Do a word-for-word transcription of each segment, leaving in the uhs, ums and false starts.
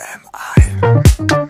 am I?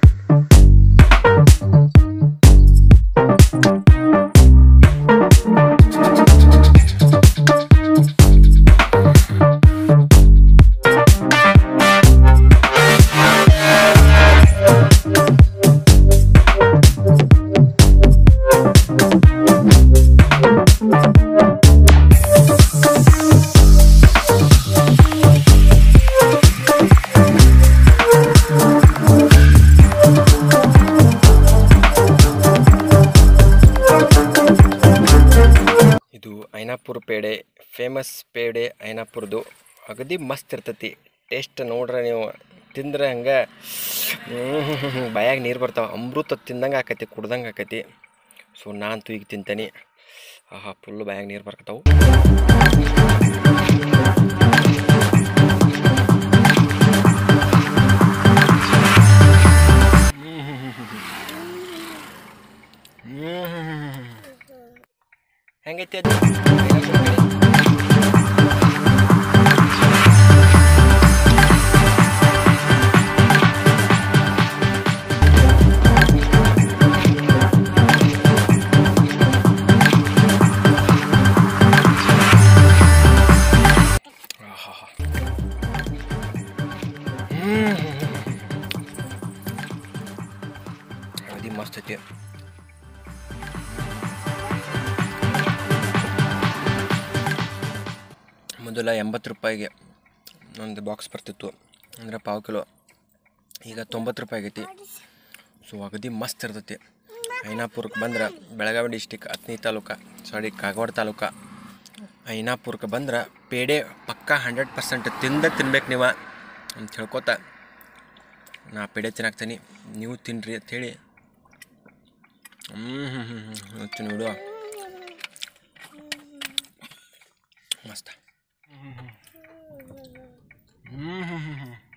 ಇದು Ainapur peda famous peda ಐನಾಪುರದು ಅಗದಿ ಮಸ್ತ್ ಇರ್ತೈತಿ ಟೇಸ್ಟ್ ನೋಡ್ರೆ ನೀವು ತಿಂದ್ರೆ ಹಂಗೆ ಬಾಯಾಗ ನೀರು ಬರ್ತಾವೆ ಅಮೃತ ತಿಂದಂಗೆ ಆಕೈತಿ ಕುಡ್ದಂಗೆ ಆಕೈತಿ ಸೊ ನಾನಂತೂ ಈಗ ತಿಂತೇನೆ ಆಹಾ ಫುಲ್ಲು ಬಾಯಾಗ ನೀರು ಬರ್ತಾವೆ ಹೆಂಗೈತಿ ಅದು ಅಗದಿ ಮಸ್ತ್ ಐತಿ ಮೊದಲ ಎಂಬತ್ತು ರೂಪಾಯಿಗೆ ಒಂದು ಬಾಕ್ಸ್ ಬರ್ತಿತ್ತು ಅಂದರೆ ಪಾವು ಕಿಲೋ ಈಗ ತೊಂಬತ್ತು ರೂಪಾಯಿ ಆಗೈತಿ ಸೊ ಅಗದಿ ಮಸ್ತ್ ಇರ್ತೈತಿ ಐನಾಪುರಕ್ಕೆ ಬಂದ್ರೆ ಬೆಳಗಾವಿ ಡಿಸ್ಟಿಕ್ ಹತ್ತನೇ ತಾಲೂಕು ಸಾರಿ ಕಾಗವಾಡ ತಾಲೂಕು ಐನಾಪುರಕ್ಕೆ ಬಂದ್ರೆ ಪೇಡೆ ಪಕ್ಕಾ ಹಂಡ್ರೆಡ್ ಪರ್ಸೆಂಟ್ ತಿಂದ ತಿನ್ಬೇಕು ನೀವು ಅಂತ ಹೇಳ್ಕೊತ ನಾ ಪೇಡೆ ತಿನ್ನಾಕ್ತೀನಿ ನೀವು ತಿನ್ನಿರಿ ಅಂಥೇಳಿ ಹ್ಞೂ ಹ್ಞೂ ಹ್ಞೂ ಹ್ಞೂ ಹ್ಞೂ ನೋಡುವ ಮಸ್ತ್ ಹ್ಞೂ ಹ್ಞೂ ಹ್ಞೂ ಹ್ಞೂ